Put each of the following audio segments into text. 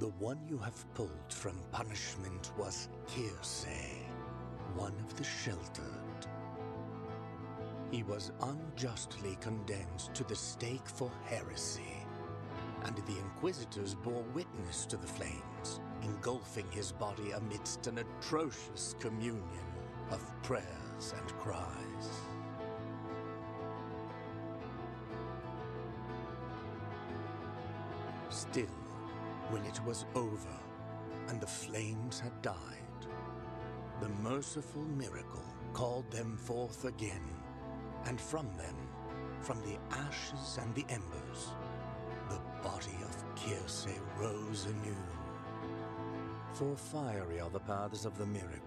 The one you have pulled from punishment was Circe, one of the sheltered. He was unjustly condemned to the stake for heresy, and the Inquisitors bore witness to the flames, engulfing his body amidst an atrocious communion of prayers and cries. Still, when it was over and the flames had died, the merciful miracle called them forth again, and from them, from the ashes and the embers, the body of Circe rose anew. For fiery are the paths of the miracle.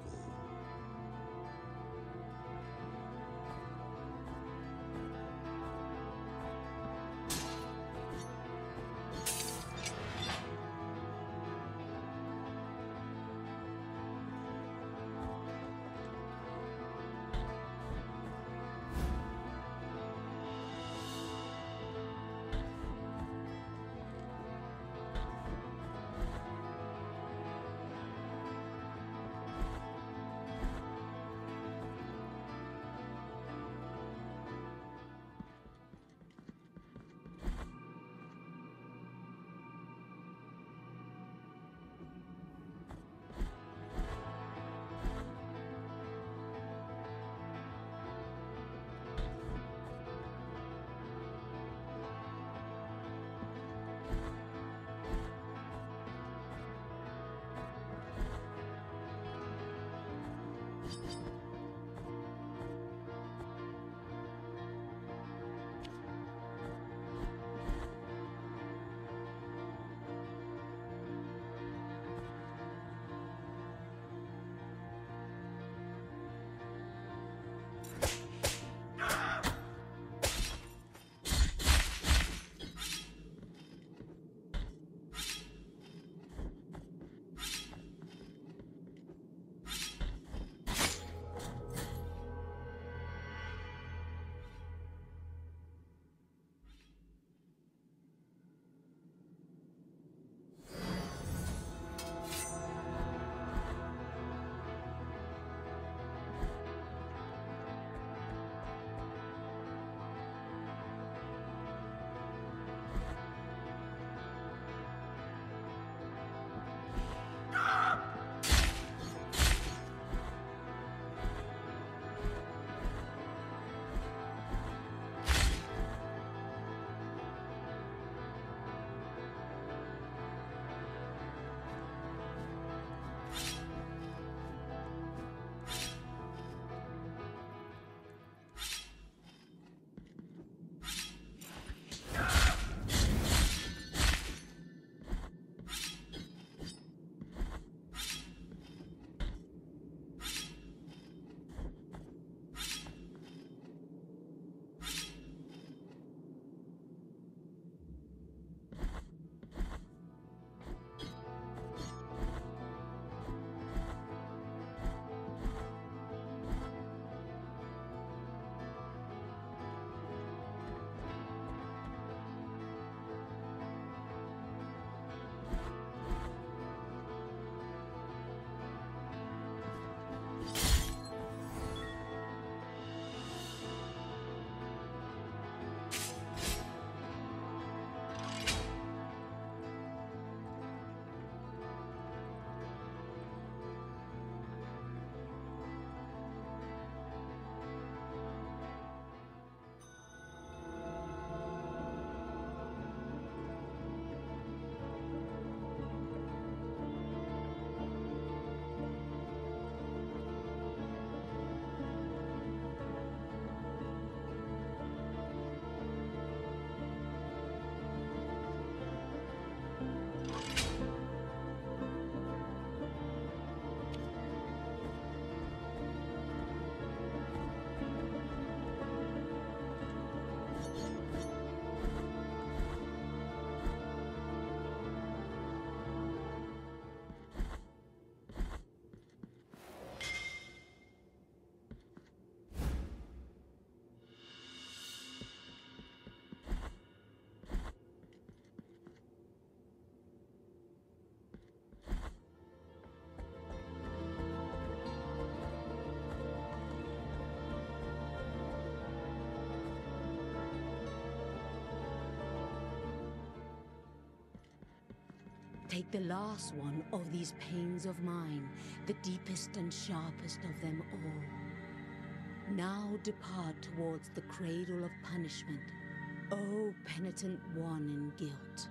Take the last one of these pains of mine, the deepest and sharpest of them all. Now depart towards the cradle of punishment, O penitent one in guilt.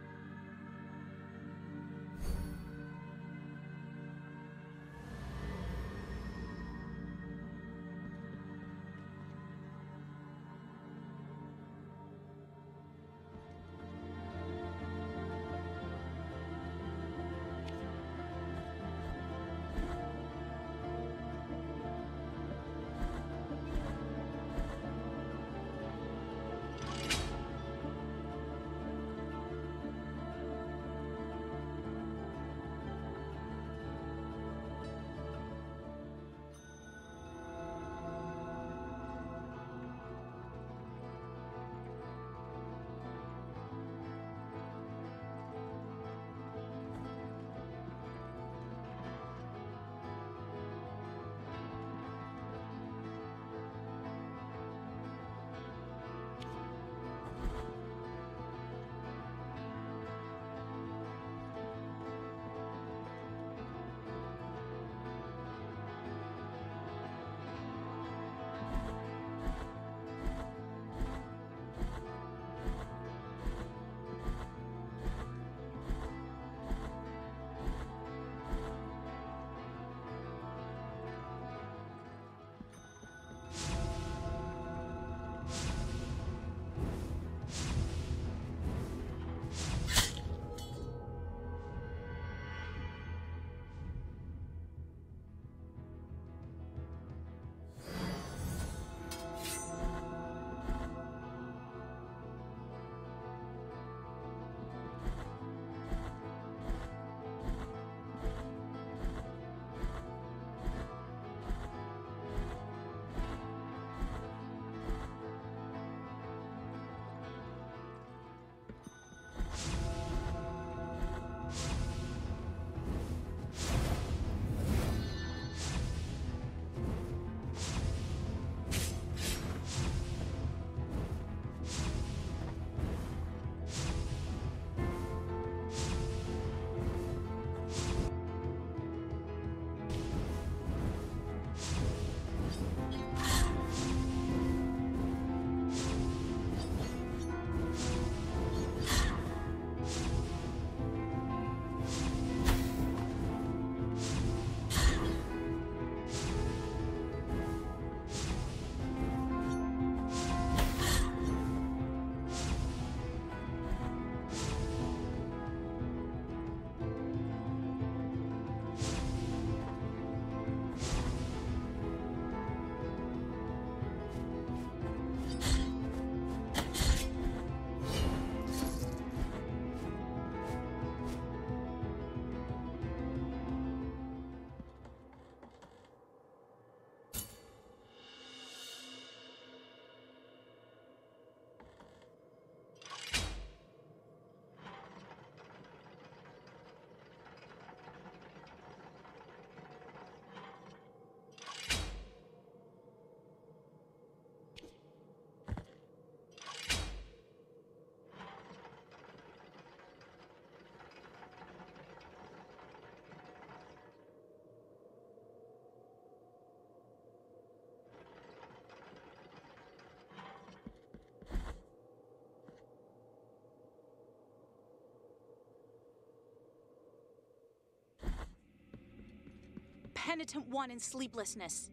Penitent one in sleeplessness.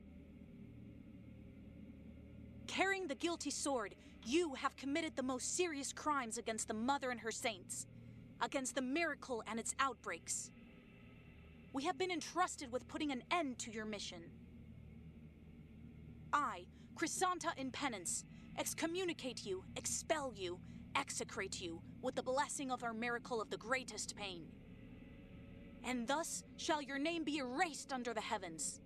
Carrying the guilty sword, you have committed the most serious crimes against the Mother and her saints, against the miracle and its outbreaks. We have been entrusted with putting an end to your mission. I, Crisanta in penance, excommunicate you, expel you, execrate you with the blessing of our miracle of the greatest pain. And thus shall your name be erased under the heavens.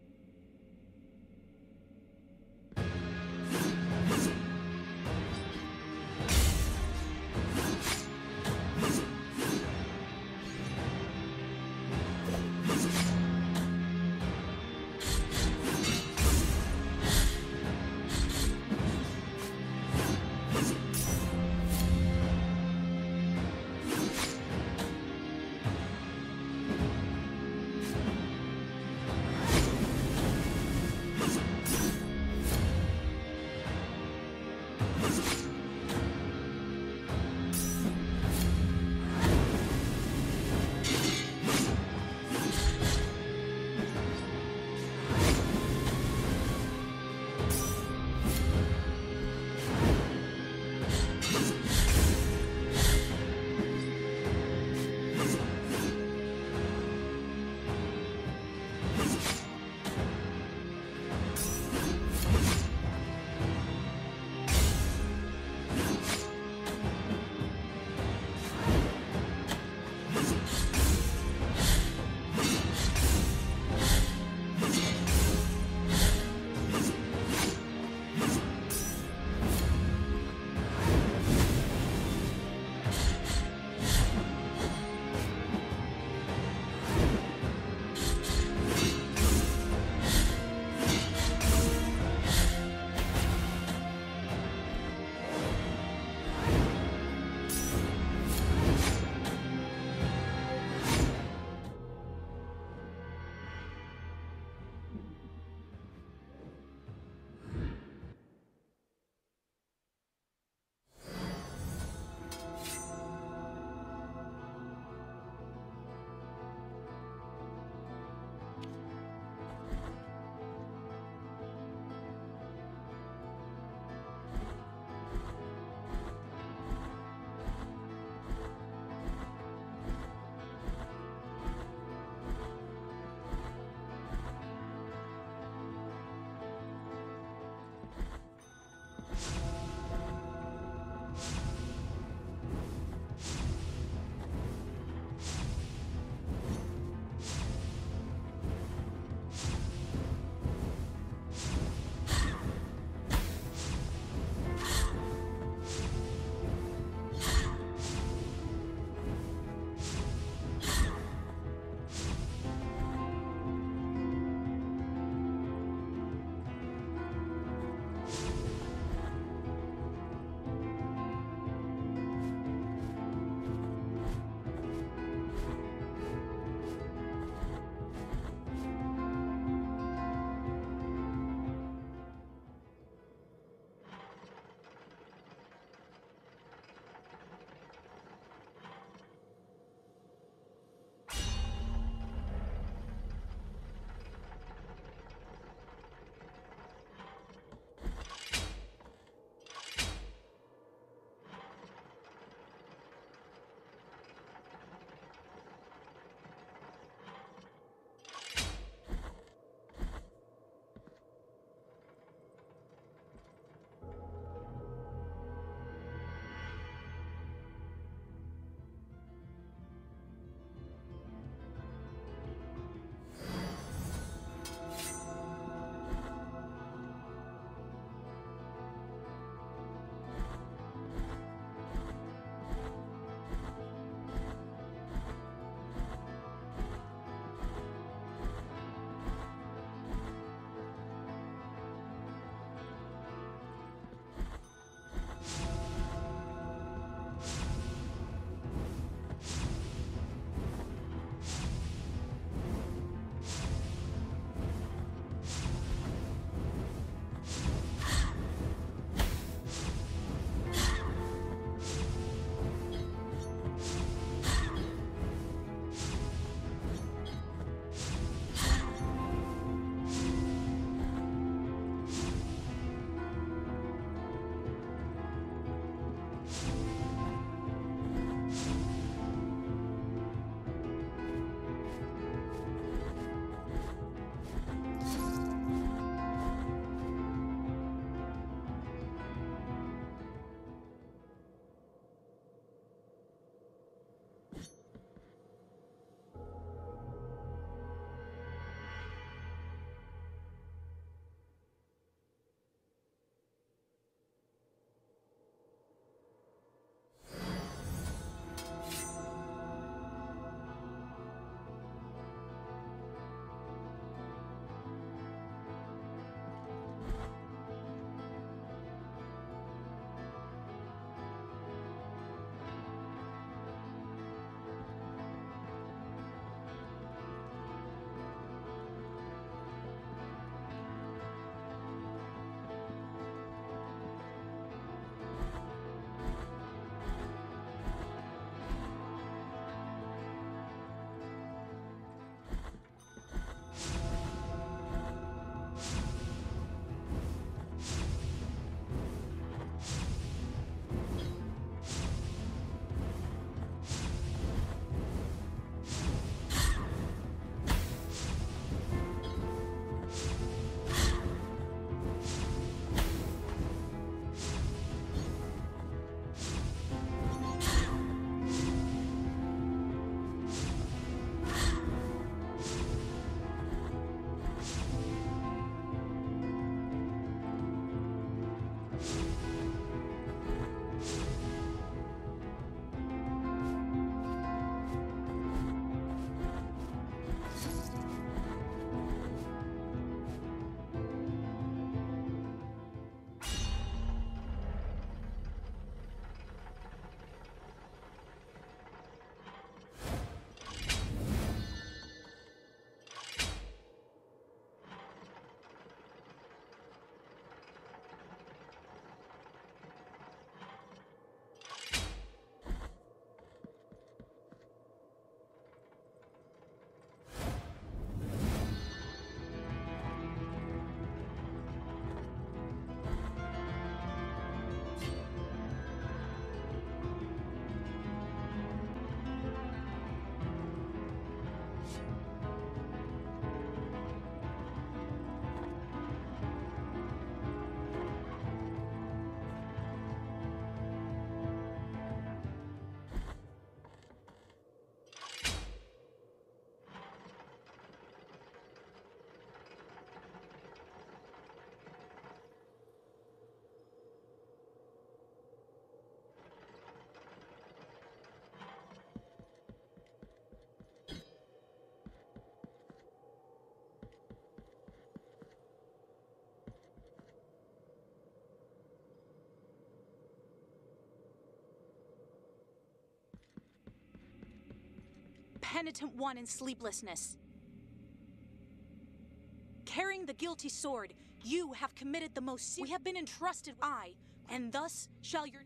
Penitent one in sleeplessness. Carrying the guilty sword, you have committed the most We have been entrusted and thus shall your...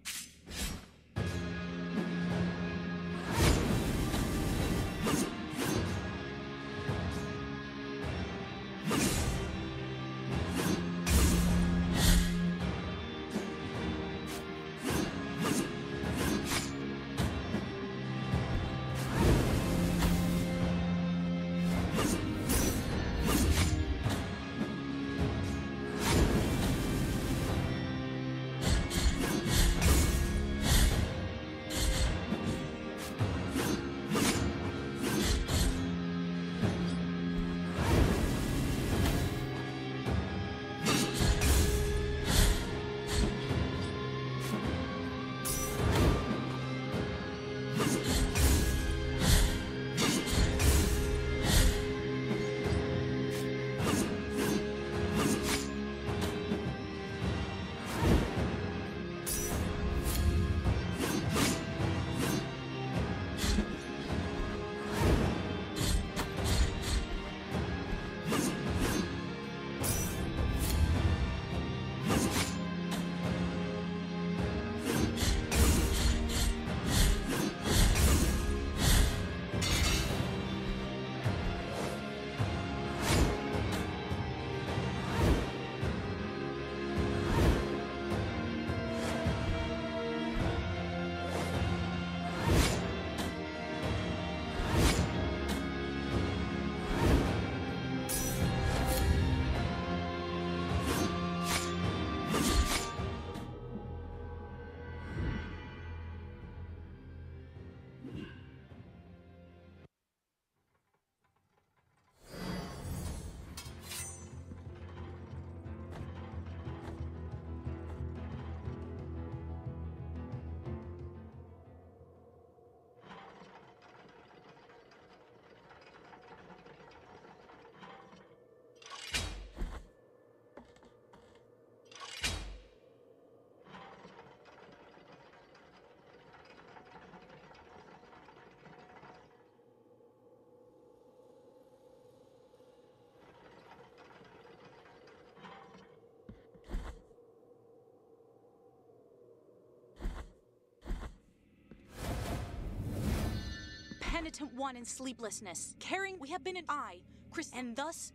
Penitent one in sleeplessness. Carrying... We have been in Crisanta, and thus...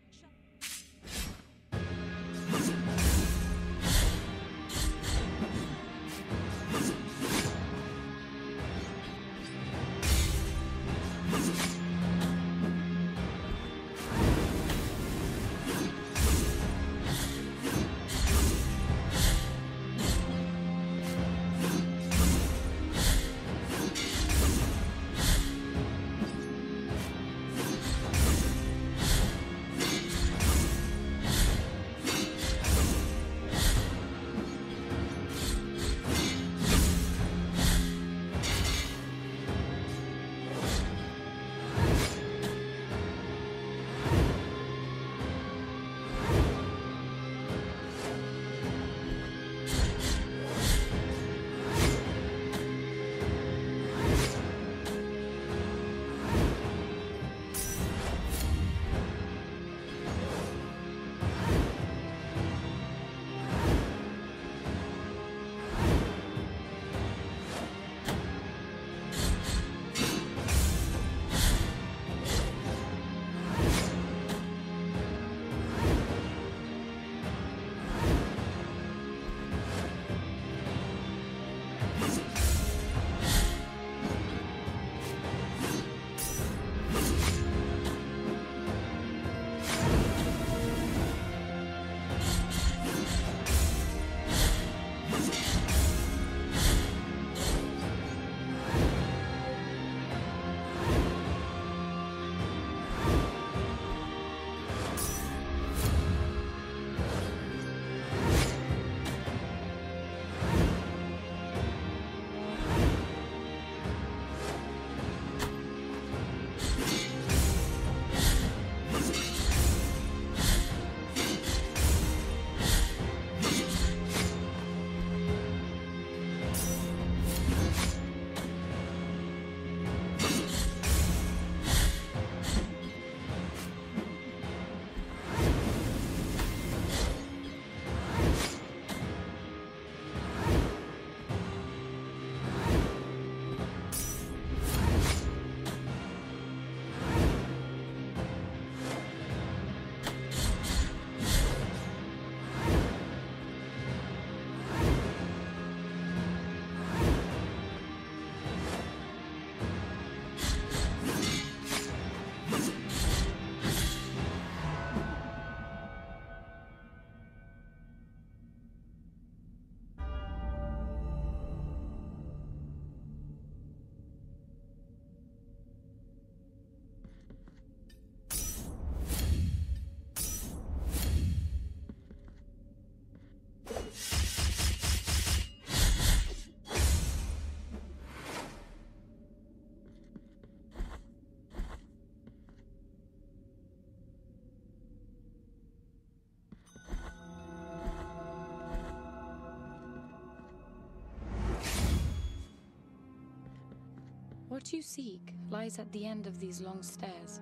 What you seek lies at the end of these long stairs.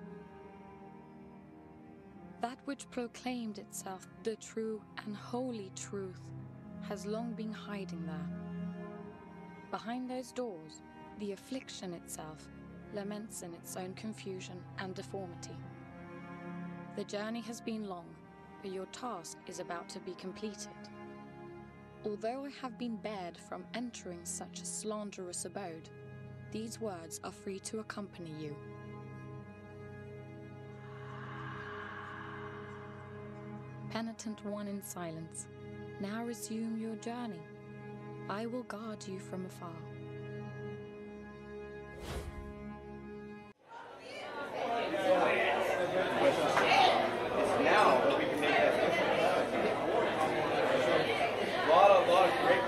That which proclaimed itself the true and holy truth has long been hiding there. Behind those doors, the affliction itself laments in its own confusion and deformity. The journey has been long, but your task is about to be completed. Although I have been barred from entering such a slanderous abode, these words are free to accompany you. Penitent one in silence, now resume your journey. I will guard you from afar. Now that we can make that difference. A lot of great